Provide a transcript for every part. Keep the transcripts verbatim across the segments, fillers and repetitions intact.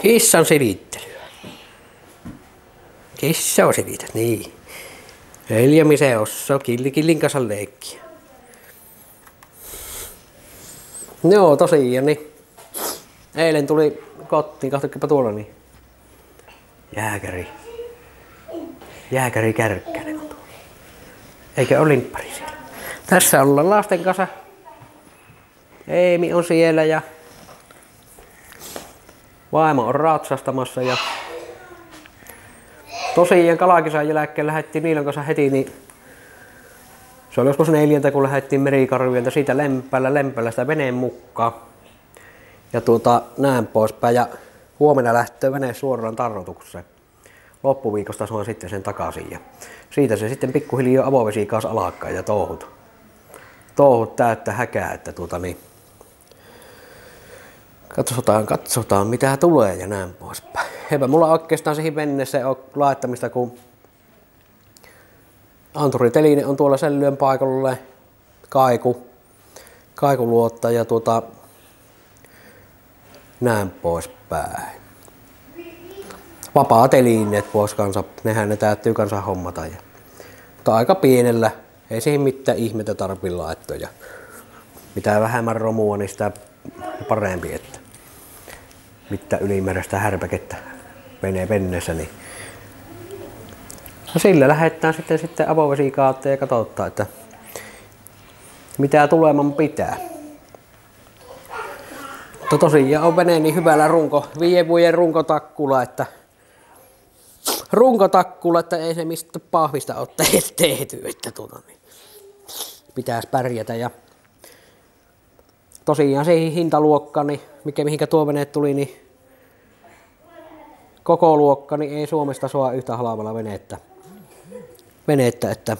Kissan silittelyä. Kissa on silitä, niin. Eljämisen ossa killikillin kanssa leikkiä. Joo, tosiaan niin. Eilen tuli kotiin, katsokipa tuolla niin. Jääkäri. Jääkäri Kärkkänen on tuolla. Eikö ole limppari siellä? Tässä ollaan lasten kanssa. Eemi on siellä ja vaimo on ratsastamassa ja tosiaan kalakisan jälkeen lähdettiin Niilon kanssa heti, niin se oli joskus neljältä, kun lähdettiin Merikarviolta siitä Lempällä, Lempällä sitä veneen mukaan. Ja tuota näin poispäin ja huomenna lähtee vene suoraan tarrotukseen. Loppuviikosta saan sitten sen takaisin ja siitä se sitten pikkuhiljaa avovesi kanssa alkaa ja touhut. Touhut täyttä häkää, että tuota niin. Katsotaan, katsotaan mitä tulee ja näin poispäin. Eipä mulla oikeastaan siihen mennessä ole laittamista, kun anturiteline on tuolla sellyön paikalle, kaiku, kaikuluotta ja tuota näin poispäin. Vapaa-telineet pois kanssa, nehän ne täytyy kanssa hommata. Ja, mutta aika pienellä, ei siihen mitään ihmettä tarvitse laittaa. Ja mitä vähemmän romua, niin sitä parempi, että mitä ylimääräistä härpäkettä menee venneessä. Niin. No sillä lähdetään sitten, sitten avovesikautta ja katsotaan, että mitä tuleman pitää. Mutta tosiaan on vene niin hyvällä runko, viiden vuoden runkotakkula, että runkotakkula, että ei se mistä pahvista ole tehty, että tuota, niin pitäisi pärjätä. Ja tosiaan siihen hintaluokkaan, niin mikä mihinkä tuo vene tuli, niin koko luokka, niin ei Suomesta saa yhtä halvalla venettä. venettä, että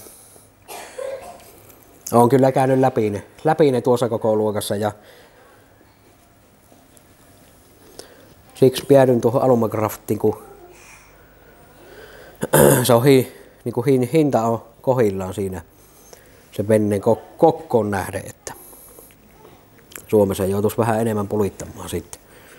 on kyllä käynyt läpi ne, läpi ne tuossa koko luokassa ja siksi päädyin tuohon Alumacraftiin, kun se on hi, niin kuin hinta on kohillaan siinä se veneen kokkoon nähden, että Suomessa joutuisi vähän enemmän pulittamaan sitten.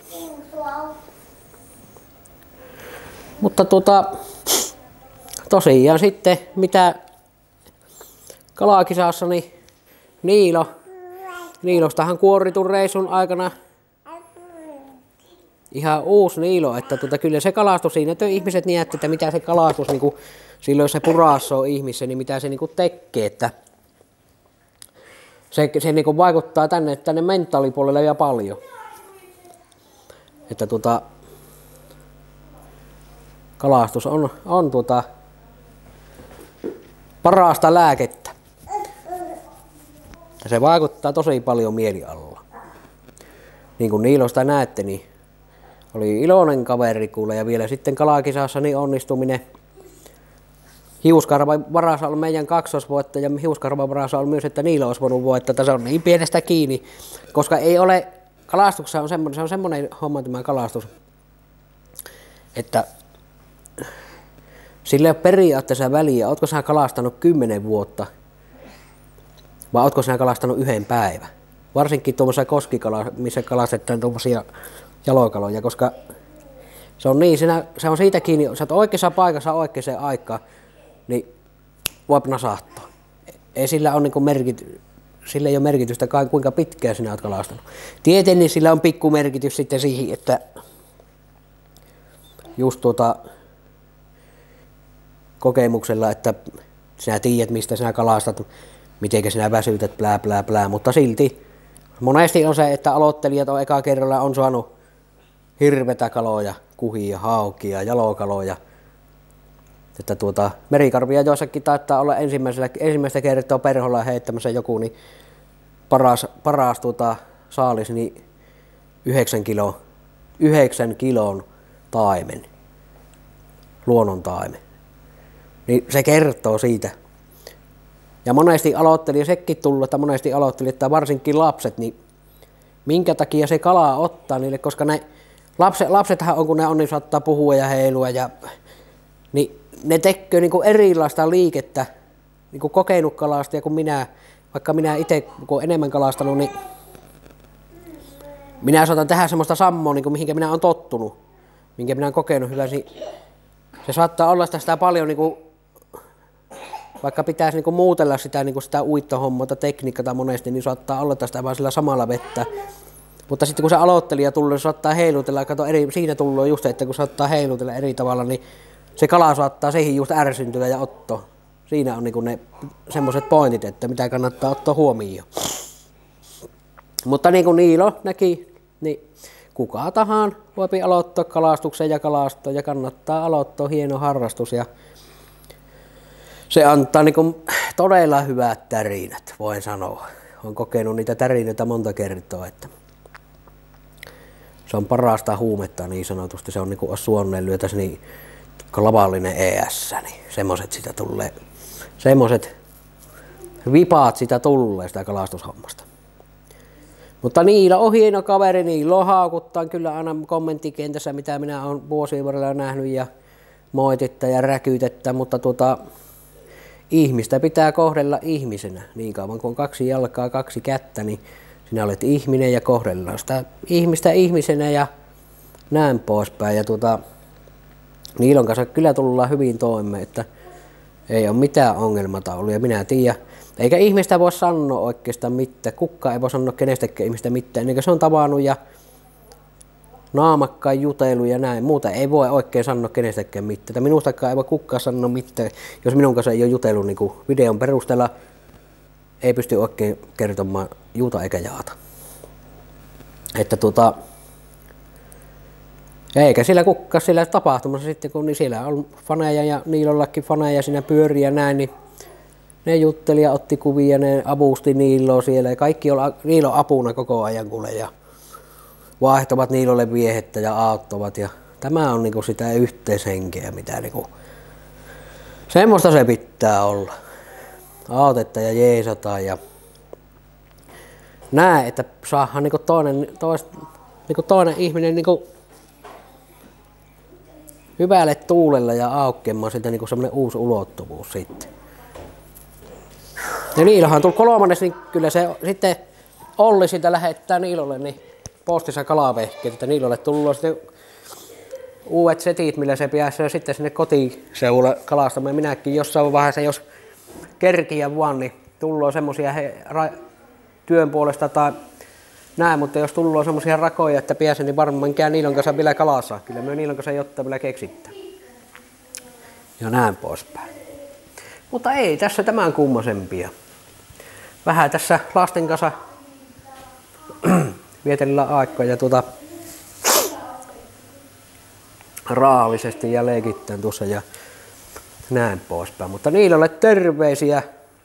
Mutta tuota, tosiaan sitten mitä kalakisassa, niin Niilo, Niilostahan kuoritun reissun aikana ihan uusi Niilo, että tuota, kyllä se kalastus siinä, että ihmiset miettivät, että mitä se kalastus, niin kuin, silloin jos se puraassa on ihmisissä, niin mitä se niin kuin tekee, että se, se niin kuin vaikuttaa tänne, tänne mentaalipuolelle ja paljon. Että tuota, kalastus on, on tuota, parasta lääkettä. Ja se vaikuttaa tosi paljon mielialalla. Niin kuin Niilosta näette, niin oli iloinen kaveri kuule ja vielä sitten kalakisassa niin onnistuminen. Hiuskarvan varassa on meidän kaksosvoittaja ja hiuskarvan varassa on myös, että Niilo olisi voinut voittaa. Se on niin pienestä kiinni, koska ei ole, kalastuksessa on semmoinen, se on semmoinen homma tämä kalastus, että sillä ei ole periaatteessa väliä, ootko sinä kalastanut kymmenen vuotta vai ootko sinä kalastanut yhden päivän. Varsinkin tuommoisessa koskikala, missä kalastetaan tuommoisia jalokaloja, koska se on niin, sinä, se on siitä kiinni, sä oot oikeassa paikassa oikeaan aikaan, niin voi nasahtaa. Ei sillä ole niin merkity, sillä ei ole merkitystä kuinka pitkään sinä oot kalastanut. Tietenkin niin sillä on pikku merkitys sitten siihen, että just tuota kokemuksella, että sinä tiedät mistä sinä kalastat, miten sinä väsytät, plää plää plää, mutta silti monesti on se, että aloittelijat on eka kerralla on saanut hirvetä kaloja, kuhia, haukia, jalokaloja. Että tuota, merikarvia joissakin taitaa olla ensimmäistä kertaa perholla heittämässä joku, niin paras, paras tuota, saalis niin yhdeksän, kilo, yhdeksän kilon taimen, luonnon taimen. Niin se kertoo siitä. Ja monesti aloitteli, sekin tullut, että monesti aloitteli, että varsinkin lapset, niin minkä takia se kalaa ottaa niille, koska ne lapset, lapsethan on, kun ne on, niin saattaa puhua ja heilua, ja, niin ne tekee niin kuin erilaista liikettä, niin kuin kokenut kalastajia kuin minä, vaikka minä itse, kun olen enemmän kalastanut, niin minä saatan tehdä semmoista sammoa, niin kuin mihinkä minä olen tottunut. minkä minä olen kokenut hyväsi, se saattaa olla sitä, sitä paljon, niin kuin, vaikka pitäisi niin kuin muutella sitä, niin kuin sitä uittohommaa, tekniikkaa monesti, niin saattaa olla sitä vaan sillä samalla vettä. Mutta sitten kun se aloittelija tulee, se saattaa heilutella, kato eri, siinä tulee just, että kun saattaa heilutella eri tavalla, niin se kala saattaa siihen just ärsyntyä ja ottaa. Siinä on niin kuin ne semmoiset pointit, että mitä kannattaa ottaa huomioon. Mutta niin kuin Niilo näki, niin kuka tahan voi aloittaa kalastuksen ja kalastaa ja kannattaa aloittaa hieno harrastus. Ja se antaa niin kuin todella hyvät tärinät, voin sanoa. Olen kokenut niitä tärinöitä monta kertaa, että se on parasta huumetta niin sanotusti. Se on niin kuin suonneen lyötäisi niin lavallinen E S, niin semmoiset sitä tulee. Semmoiset vipaat sitä tulee sitä kalastushommasta. Mutta Niilo on hieno kaveri, Niilo haukuttaa kyllä aina kommenttikentässä, mitä minä olen vuosien varrella nähnyt ja moitetta ja räkytettä, mutta tuota, ihmistä pitää kohdella ihmisenä. Niin kauan kun on kaksi jalkaa, kaksi kättä, niin sinä olet ihminen ja kohdellaan sitä ihmistä ihmisenä ja näin poispäin. Ja tuota, Niilon kanssa kyllä tullaan hyvin toimeen, että ei ole mitään ongelmata ollut ja minä tiedän. Eikä ihmistä voi sanoa oikeastaan mitään. Kukaan ei voi sanoa kenestäkään ihmistä mitään. Ennen kuin se on tavannut ja naamakkaan jutelu ja näin. Muuta ei voi oikein sanoa kenestäkään mitään. Minustakaan ei voi kukaan sanoa mitään. Jos minun kanssa ei ole jutellut niin kuin videon perusteella, ei pysty oikein kertomaan juuta eikä jaata. Että tuota, eikä sillä kukaan sillä tapahtumassa sitten, kun niin siellä on faneja ja Niilollakin faneja siinä pyörii ja näin, niin ne jutteli ja otti kuvia, ne avusti Niiloa siellä ja kaikki on Niilon apuna koko ajan kuule ja vaihtavat Niilolle viehettä ja auttavat ja tämä on niinku sitä yhteishenkeä, mitä niinku, semmoista se pitää olla. Autetta ja jeesataan ja näe, että saadaan niinku toinen, tois, niinku toinen ihminen niinku hyvälle tuulelle ja aukeamaan siitä niinku semmoinen uusi ulottuvuus sitten. Ja Niilohan tuli kolmannes, niin kyllä se sitten Olli siitä lähettää Niilolle niin postissa kalavehkeet, että Niilolle tullut sitten uudet setit, millä se pääsee sitten sinne kotiseudulle kalastamaan. Minäkin jossain vaiheessa, jos kerkiä vaan, niin tullaan semmoisia työn puolesta tai näin, mutta jos tullaan semmoisia rakoja, että pääsen, niin varmaan käy Niilon kanssa vielä kalassa. Kyllä me Niilon kanssa jotta vielä keksittää. Ja näin poispäin. Mutta ei tässä tämän kummasempia. Vähän tässä lasten kanssa vietellään aikaa ja tuota raallisesti ja leikittään tuossa ja näin poispäin. Mutta Niilolle terveisiä.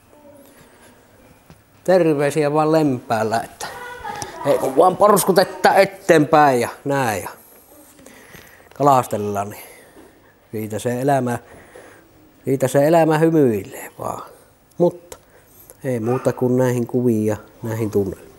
Terveisiä vaan lempäällä, että ei kun vaan porskutetta eteenpäin ja näin ja kalastellaan, niin siitä se elämä, siitä se elämä hymyilee vaan. Mutta ei muuta kuin näihin kuviin ja näihin tunnelmiin.